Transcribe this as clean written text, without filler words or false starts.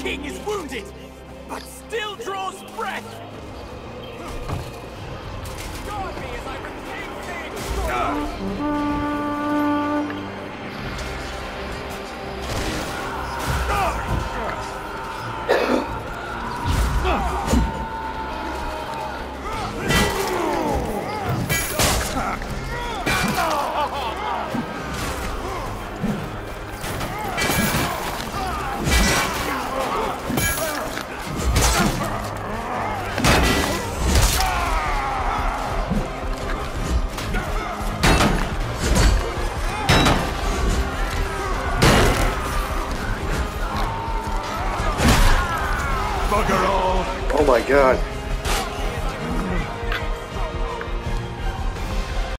king is wounded, but still draws breath. Guard me as I retain Oh my god.